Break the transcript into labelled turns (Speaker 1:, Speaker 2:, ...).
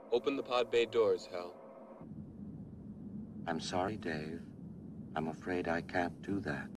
Speaker 1: Open the pod bay doors, Hal.
Speaker 2: I'm sorry, Dave. I'm afraid I can't do that.